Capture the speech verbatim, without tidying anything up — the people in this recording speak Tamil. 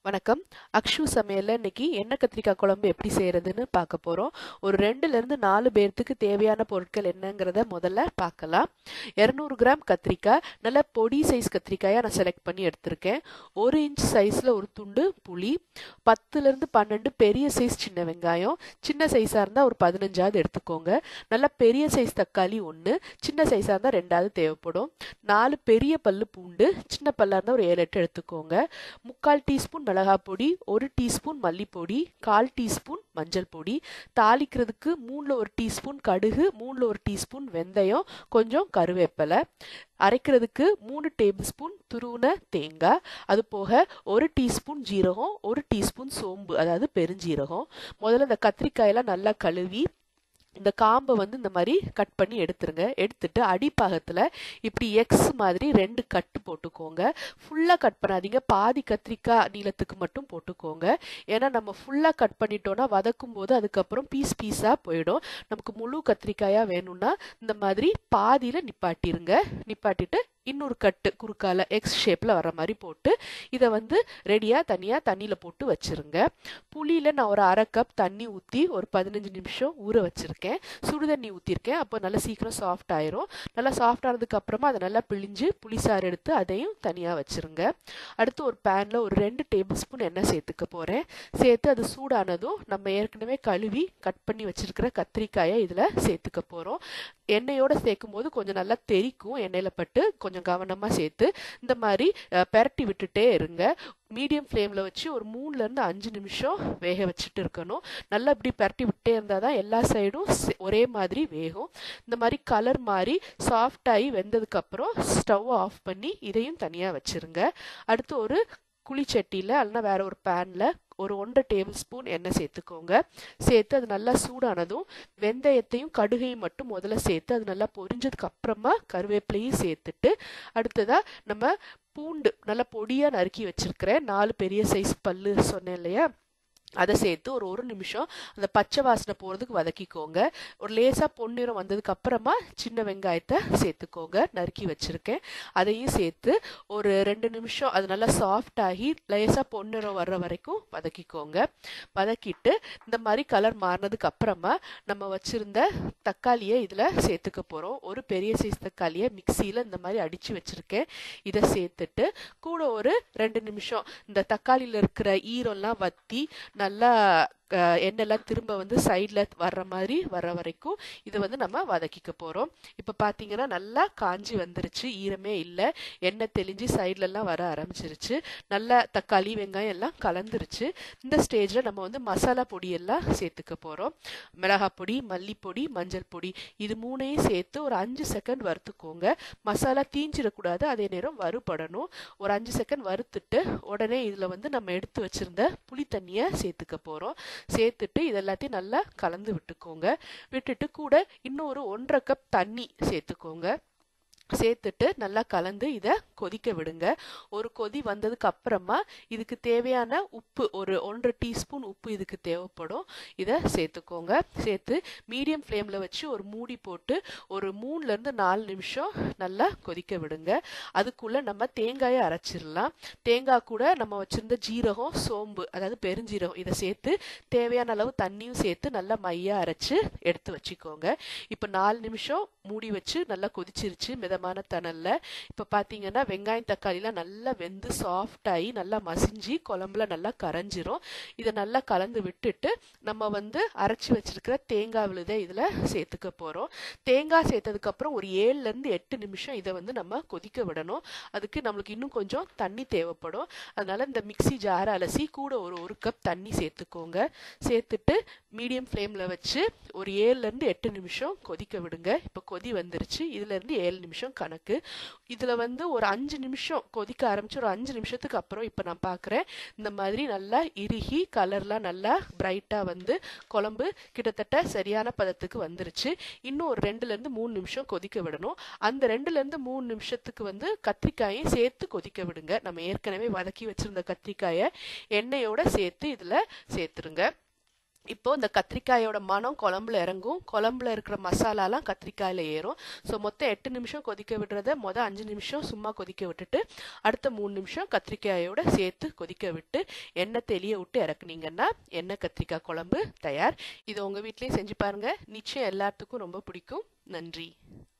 வணக்கம். அக்ஷு சமையல்ல இன்னைக்கு எண்ணெய் கத்திரிக்காய் குழம்பு எப்படி செய்யறதுன்னு பார்க்க போறோம். ஒரு ரெண்டுல இருந்து நாலு பேர்த்துக்கு தேவையான பொருட்கள் என்னங்கிறத முதல்ல பார்க்கலாம். இருநூறு கிராம் கத்திரிக்காய், நல்ல பொடி சைஸ் கத்திரிக்காயா நான் செலக்ட் பண்ணி எடுத்திருக்கேன். ஒரு இன்ச் சைஸ்ல ஒரு துண்டு புளி, பத்துல இருந்து பன்னெண்டு பெரிய சைஸ் சின்ன வெங்காயம், சின்ன சைஸா இருந்தா ஒரு பதினஞ்சாவது எடுத்துக்கோங்க. நல்ல பெரிய சைஸ் தக்காளி ஒன்று, சின்ன சைஸா இருந்தா ரெண்டாவது தேவைப்படும். நாலு பெரிய பல்லு பூண்டு, சின்ன பல்லா இருந்தா ஒரு ஏழு எட்டு எடுத்துக்கோங்க. முக்கால் டீஸ்பூன் மிளகாய் பொடி, ஒரு டீஸ்பூன் மல்லிப்பொடி, கால் டீஸ்பூன் மஞ்சள் பொடி, தாளிக்கிறதுக்கு மூணுல ஒரு டீஸ்பூன் கடுகு, மூணுல ஒரு டீஸ்பூன் வெந்தயம், கொஞ்சம் கருவேப்பிலை, அரைக்கிறதுக்கு மூணு டேபிள் ஸ்பூன் துருவின தேங்காய், அது போக ஒரு டீஸ்பூன் ஜீரகம், ஒரு டீஸ்பூன் சோம்பு அதாவது பெருஞ்சீரகம். முதல்ல இந்த கத்திரிக்காயெல்லாம் நல்லா கழுவி இந்த காம்பை வந்து இந்த மாதிரி கட் பண்ணி எடுத்துருங்க. எடுத்துட்டு அடிப்பாகத்தில் இப்படி எக்ஸ் மாதிரி ரெண்டு கட்டு போட்டுக்கோங்க. ஃபுல்லாக கட் பண்ணாதீங்க, பாதி கத்திரிக்காய் நீளத்துக்கு மட்டும் போட்டுக்கோங்க. ஏன்னா நம்ம ஃபுல்லாக கட் பண்ணிட்டோன்னா வதக்கும் போது அதுக்கப்புறம் பீஸ் பீஸாக போயிடும். நமக்கு முழு கத்திரிக்காயாக வேணும்னா இந்த மாதிரி பாதியில் நிப்பாட்டிருங்க. நிப்பாட்டிட்டு இன்னொரு கட்டு குறுக்கால எக்ஸ் ஷேப்பில் வர மாதிரி போட்டு இதை வந்து ரெடியாக தனியாக தண்ணியில் போட்டு வச்சுருங்க. புளியில் நான் ஒரு அரை கப் தண்ணி ஊற்றி ஒரு பதினஞ்சு நிமிஷம் ஊற வச்சுருக்கேன். சுடு தண்ணி ஊற்றிருக்கேன். அப்போ நல்லா சீக்கிரம் சாஃப்ட் ஆயிரும். நல்லா சாஃப்ட் ஆனதுக்கு அப்புறமா அதை நல்லா பிழிஞ்சு புளிசாறு எடுத்து அதையும் தனியாக வச்சுருங்க. அடுத்து ஒரு பேனில் ஒரு ரெண்டு டேபிள் ஸ்பூன் எண்ணெய் சேர்த்துக்க போகிறேன். சேர்த்து அது சூடானதும் நம்ம ஏற்கனவே கழுவி கட் பண்ணி வச்சுருக்கிற கத்திரிக்காயை இதில் சேர்த்துக்க போகிறோம். எண்ணெயோடு சேர்க்கும் போது கொஞ்சம் நல்லா தெறிக்கும். எண்ணெயில் பட்டு கொஞ்சம் கவனமாக சேர்த்து இந்த மாதிரி பெரட்டி விட்டுட்டே இருங்க. மீடியம் ஃப்ளேமில் வச்சு ஒரு மூணுலேருந்து அஞ்சு நிமிஷம் வேக வச்சுட்டு இருக்கணும். நல்லா இப்படி பரட்டி விட்டே இருந்தால் தான் எல்லா சைடும் ஒரே மாதிரி வேகும். இந்த மாதிரி கலர் மாதிரி சாஃப்டாகி வெந்ததுக்கப்புறம் ஸ்டவ் ஆஃப் பண்ணி இதையும் தனியாக வச்சுருங்க. அடுத்து ஒரு குழிச்சட்டியில் அல்லனா வேற ஒரு பேனில் ஒரு ஒன்றரை டேபிள் ஸ்பூன் எண்ணெய் சேர்த்துக்கோங்க. சேர்த்து அது நல்லா சூடானதும் வெந்தயத்தையும் கடுகையும் மட்டும் முதல்ல சேர்த்து அது நல்லா பொரிஞ்சதுக்கு அப்புறமா கருவேப்பிலையும் சேர்த்துட்டு அடுத்ததாக நம்ம பூண்டு நல்லா பொடியாக நறுக்கி வச்சிருக்கிறேன். நாலு பெரிய சைஸ் பல்லு சொன்னேன் இல்லையா, அதை சேர்த்து ஒரு ஒரு நிமிஷம் அந்த பச்சை வாசனை போகிறதுக்கு வதக்கிக்கோங்க. ஒரு லேசாக பொன்னிறம் வந்ததுக்கு அப்புறமா சின்ன வெங்காயத்தை சேர்த்துக்கோங்க, நறுக்கி வச்சுருக்கேன். அதையும் சேர்த்து ஒரு ரெண்டு நிமிஷம் அது நல்லா சாஃப்ட் ஆகி லேசாக பொன்னிறம் வர்ற வரைக்கும் வதக்கிக்கோங்க. வதக்கிட்டு இந்த மாதிரி கலர் மாறினதுக்கு அப்புறமா நம்ம வச்சுருந்த தக்காளியை இதில் சேர்த்துக்க போகிறோம். ஒரு பெரிய சைஸ் தக்காளியை மிக்சியில் இந்த மாதிரி அடித்து வச்சுருக்கேன். இதை சேர்த்துட்டு கூட ஒரு ரெண்டு நிமிஷம் இந்த தக்காளியில் இருக்கிற ஈரம்லாம் வற்றி நல்லா எண்ணெய்லாம் திரும்ப வந்து சைடில் வர்ற மாதிரி வர்ற வரைக்கும் இதை வந்து நம்ம வதக்கிக்க போகிறோம். இப்போ பார்த்தீங்கன்னா நல்லா காஞ்சி வந்துருச்சு, ஈரமே இல்லை, எண்ணெய் தெளிஞ்சு சைட்லலாம் வர ஆரம்பிச்சிருச்சு. நல்லா தக்காளி வெங்காயம் எல்லாம் கலந்துருச்சு. இந்த ஸ்டேஜில் நம்ம வந்து மசாலா பொடியெல்லாம் சேர்த்துக்க போகிறோம். மிளகாய் பொடி, மல்லிப்பொடி, மஞ்சள் பொடி, இது மூணையும் சேர்த்து ஒரு அஞ்சு செகண்ட் வறுத்துக்கோங்க. மசாலா தீஞ்சிடக்கூடாது, அதே நேரம் வறுபடணும். ஒரு அஞ்சு செகண்ட் வறுத்துட்டு உடனே இதில் வந்து நம்ம எடுத்து வச்சுருந்த புளி தண்ணியை சேர்த்துக்க போகிறோம். சேர்த்துட்டு இது எல்லாத்தையும் நல்லா கலந்து விட்டுக்கோங்க. விட்டுட்டு கூட இன்னும் ஒரு ஒன்றரை கப் தண்ணி சேர்த்துக்கோங்க. சேர்த்துட்டு நல்லா கலந்து இதை கொதிக்க விடுங்க. ஒரு கொதி வந்ததுக்கு அப்புறமா இதுக்கு தேவையான உப்பு ஒரு ஒன்றரை டீஸ்பூன் உப்பு இதுக்கு தேவைப்படும். இதை சேர்த்துக்கோங்க. சேர்த்து மீடியம் ஃப்ளேமில் வச்சு ஒரு மூடி போட்டு ஒரு மூணுலேருந்து நாலு நிமிஷம் நல்லா கொதிக்க விடுங்க. அதுக்குள்ளே நம்ம தேங்காயை அரைச்சிடலாம். தேங்காய் கூட நம்ம வச்சுருந்த ஜீரகம், சோம்பு அதாவது பெருஞ்சீரகம் இதை சேர்த்து தேவையான அளவு தண்ணியும் சேர்த்து நல்லா மையாக அரைச்சி எடுத்து வச்சுக்கோங்க. இப்போ நாலு நிமிஷம் மூடி வச்சு நல்லா கொதிச்சிருச்சு மிதமான தணல்ல. இப்போ பார்த்தீங்கன்னா வெங்காயம் தக்காளிலாம் நல்லா வெந்து சாஃப்ட் ஆகி நல்லா மசிஞ்சு குழம்புல நல்லா கரைஞ்சிரும். இதை நல்லா கலந்து விட்டுட்டு நம்ம வந்து அரைச்சி வச்சிருக்கிற தேங்காய் விழுதை இதில் சேர்த்துக்க போகிறோம். தேங்காய் சேர்த்ததுக்கப்புறம் ஒரு ஏழுலேருந்து எட்டு நிமிஷம் இதை வந்து நம்ம கொதிக்க விடணும். அதுக்கு நம்மளுக்கு இன்னும் கொஞ்சம் தண்ணி தேவைப்படும். அதனால இந்த மிக்சி ஜாரை அலசி கூட ஒரு ஒரு கப் தண்ணி சேர்த்துக்கோங்க. சேர்த்துட்டு மீடியம் ஃப்ளேமில் வச்சு ஒரு ஏழுலேருந்து எட்டு நிமிஷம் கொதிக்க விடுங்க. இப்போ கொதி வந்துருச்சு. இதுலேருந்து ஏழு நிமிஷம் கணக்கு. இதில் வந்து ஒரு அஞ்சு நிமிஷம் கொதிக்க ஆரம்பிச்சு ஒரு அஞ்சு நிமிஷத்துக்கு அப்புறம் இப்போ நான் பார்க்குறேன் இந்த மாதிரி நல்லா இறுகி கலர்லாம் நல்லா பிரைட்டாக வந்து குழம்பு கிட்டத்தட்ட சரியான பதத்துக்கு வந்துருச்சு. இன்னும் ஒரு ரெண்டுலேருந்து மூணு நிமிஷம் கொதிக்க விடணும். அந்த ரெண்டுலேருந்து மூணு நிமிஷத்துக்கு வந்து கத்திரிக்காயும் சேர்த்து கொதிக்க விடுங்க. நம்ம ஏற்கனவே வதக்கி வச்சுருந்த கத்திரிக்காயை எண்ணெயோட சேர்த்து இதில் சேர்த்துருங்க. இப்போ இந்த கத்திரிக்காயோட மனம் குழம்புல இறங்கும், குழம்புல இருக்கிற மசாலாலாம் கத்திரிக்காயில ஏறும். ஸோ மொத்தம் எட்டு நிமிஷம் கொதிக்க விடுறத மொதல் அஞ்சு நிமிஷம் சும்மா கொதிக்க விட்டுட்டு அடுத்த மூணு நிமிஷம் கத்திரிக்காயோட சேர்த்து கொதிக்க விட்டு எண்ணெய் தெளிய விட்டு இறக்குனீங்கன்னா எண்ணெய் கத்திரிக்காய் குழம்பு தயார். இதை உங்க வீட்லயும் செஞ்சு பாருங்க, நிச்சயம் எல்லாத்துக்கும் ரொம்ப பிடிக்கும். நன்றி.